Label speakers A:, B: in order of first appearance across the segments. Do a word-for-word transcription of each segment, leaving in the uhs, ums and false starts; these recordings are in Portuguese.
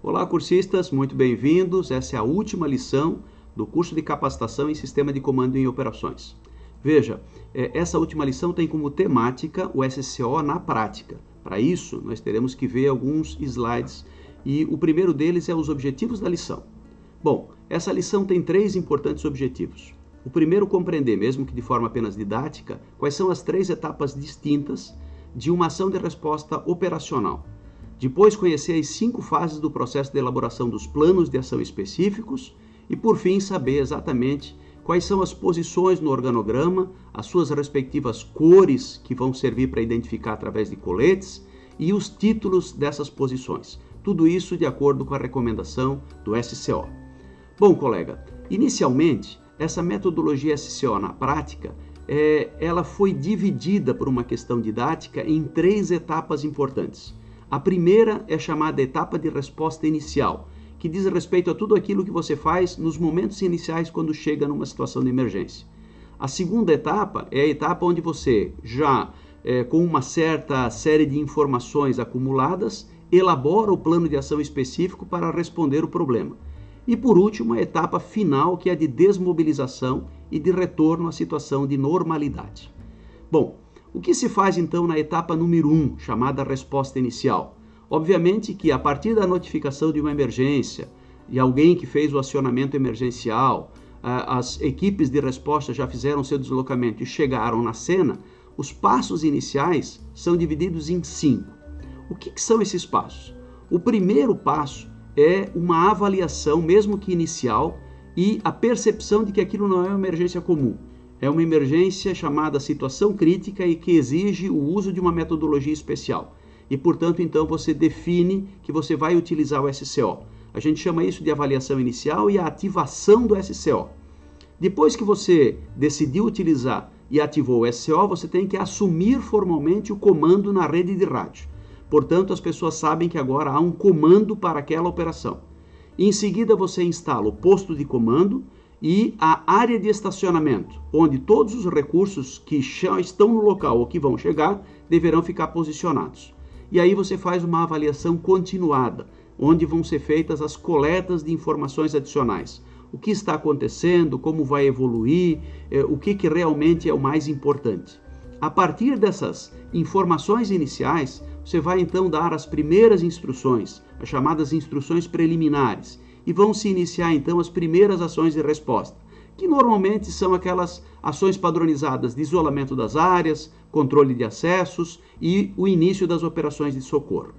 A: Olá, cursistas, muito bem-vindos. Essa é a última lição do curso de capacitação em Sistema de Comando em Operações. Veja, essa última lição tem como temática o S C O na prática. Para isso, nós teremos que ver alguns slides e o primeiro deles é os objetivos da lição. Bom, essa lição tem três importantes objetivos. O primeiro, compreender, mesmo que de forma apenas didática, quais são as três etapas distintas de uma ação de resposta operacional. Depois, conhecer as cinco fases do processo de elaboração dos planos de ação específicos e, por fim, saber exatamente quais são as posições no organograma, as suas respectivas cores que vão servir para identificar através de coletes e os títulos dessas posições. Tudo isso de acordo com a recomendação do S C O. Bom, colega, inicialmente, essa metodologia S C O na prática, é, ela foi dividida por uma questão didática em três etapas importantes. A primeira é chamada etapa de resposta inicial, que diz respeito a tudo aquilo que você faz nos momentos iniciais quando chega numa situação de emergência. A segunda etapa é a etapa onde você, já é, com uma certa série de informações acumuladas, elabora o plano de ação específico para responder o problema. E por último, a etapa final, que é a de desmobilização e de retorno à situação de normalidade. Bom, o que se faz então na etapa número um, chamada resposta inicial? Obviamente que a partir da notificação de uma emergência e alguém que fez o acionamento emergencial, as equipes de resposta já fizeram seu deslocamento e chegaram na cena, os passos iniciais são divididos em cinco. O que, que são esses passos? O primeiro passo é uma avaliação, mesmo que inicial, e a percepção de que aquilo não é uma emergência comum. É uma emergência chamada situação crítica e que exige o uso de uma metodologia especial. E, portanto, então você define que você vai utilizar o S C O. A gente chama isso de avaliação inicial e a ativação do S C O. Depois que você decidiu utilizar e ativou o S C O, você tem que assumir formalmente o comando na rede de rádio. Portanto, as pessoas sabem que agora há um comando para aquela operação. Em seguida, você instala o posto de comando e a área de estacionamento, onde todos os recursos que já estão no local ou que vão chegar deverão ficar posicionados. E aí você faz uma avaliação continuada, onde vão ser feitas as coletas de informações adicionais. O que está acontecendo, como vai evoluir, eh, o que, que realmente é o mais importante. A partir dessas informações iniciais, você vai então dar as primeiras instruções, as chamadas instruções preliminares, e vão se iniciar então as primeiras ações de resposta, que normalmente são aquelas ações padronizadas de isolamento das áreas, controle de acessos e o início das operações de socorro.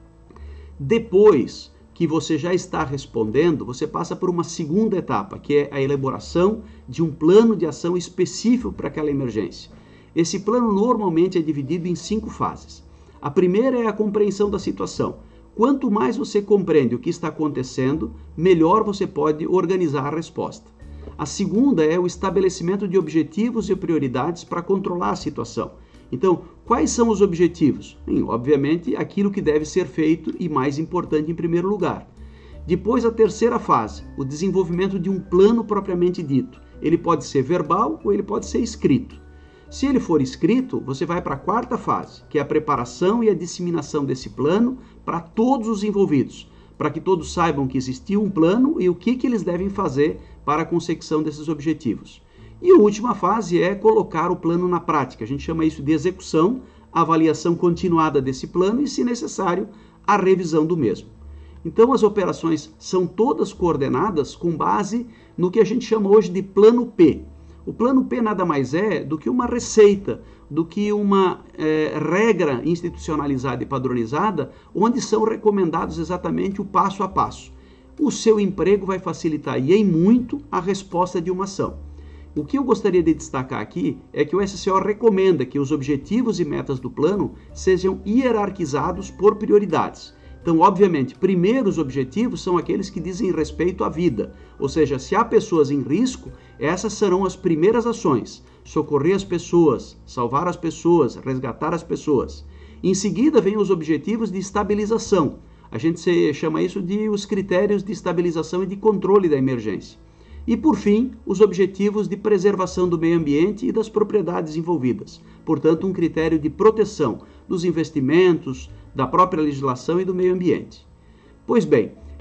A: Depois que você já está respondendo, você passa por uma segunda etapa, que é a elaboração de um plano de ação específico para aquela emergência. Esse plano normalmente é dividido em cinco fases. A primeira é a compreensão da situação. Quanto mais você compreende o que está acontecendo, melhor você pode organizar a resposta. A segunda é o estabelecimento de objetivos e prioridades para controlar a situação. Então, quais são os objetivos? Bem, obviamente, aquilo que deve ser feito e mais importante em primeiro lugar. Depois, a terceira fase, o desenvolvimento de um plano propriamente dito. Ele pode ser verbal ou ele pode ser escrito. Se ele for escrito, você vai para a quarta fase, que é a preparação e a disseminação desse plano para todos os envolvidos, para que todos saibam que existiu um plano e o que, que eles devem fazer para a consecução desses objetivos. E a última fase é colocar o plano na prática. A gente chama isso de execução, avaliação continuada desse plano e, se necessário, a revisão do mesmo. Então, as operações são todas coordenadas com base no que a gente chama hoje de plano P. O plano P nada mais é do que uma receita, do que uma é, regra institucionalizada e padronizada, onde são recomendados exatamente o passo a passo. O seu emprego vai facilitar, e em muito, a resposta de uma ação. O que eu gostaria de destacar aqui é que o S C O recomenda que os objetivos e metas do plano sejam hierarquizados por prioridades. Então, obviamente, primeiro os objetivos são aqueles que dizem respeito à vida, ou seja, se há pessoas em risco, essas serão as primeiras ações, socorrer as pessoas, salvar as pessoas, resgatar as pessoas. Em seguida, vem os objetivos de estabilização, a gente chama isso de os critérios de estabilização e de controle da emergência. E, por fim, os objetivos de preservação do meio ambiente e das propriedades envolvidas. Portanto, um critério de proteção dos investimentos, da própria legislação e do meio ambiente. Pois bem,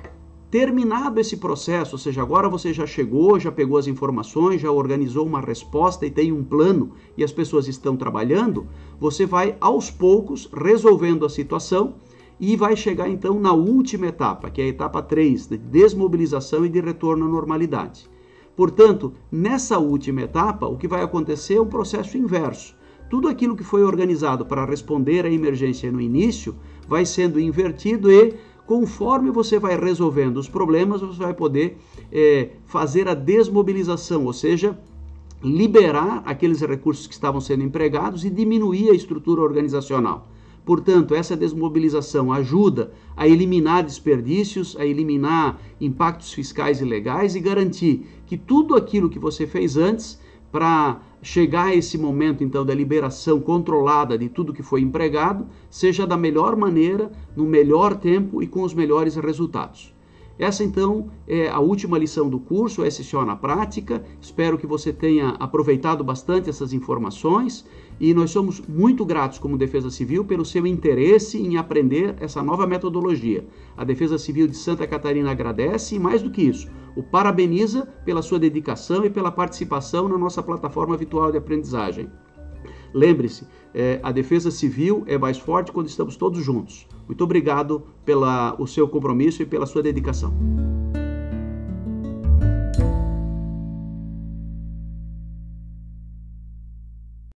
A: Terminado esse processo, ou seja, agora você já chegou, já pegou as informações, já organizou uma resposta e tem um plano e as pessoas estão trabalhando, você vai aos poucos resolvendo a situação e vai chegar então na última etapa, que é a etapa três, de desmobilização e de retorno à normalidade. Portanto, nessa última etapa, o que vai acontecer é um processo inverso. Tudo aquilo que foi organizado para responder à emergência no início vai sendo invertido e, conforme você vai resolvendo os problemas, você vai poder é, fazer a desmobilização, ou seja, liberar aqueles recursos que estavam sendo empregados e diminuir a estrutura organizacional. Portanto, essa desmobilização ajuda a eliminar desperdícios, a eliminar impactos fiscais e legais e garantir que tudo aquilo que você fez antes para chegar a esse momento, então, da liberação controlada de tudo que foi empregado, seja da melhor maneira, no melhor tempo e com os melhores resultados. Essa, então, é a última lição do curso, S C O na prática. Espero que você tenha aproveitado bastante essas informações e nós somos muito gratos como Defesa Civil pelo seu interesse em aprender essa nova metodologia. A Defesa Civil de Santa Catarina agradece e, mais do que isso, o parabeniza pela sua dedicação e pela participação na nossa plataforma virtual de aprendizagem. Lembre-se, é, a Defesa Civil é mais forte quando estamos todos juntos. Muito obrigado pelo seu compromisso e pela sua dedicação.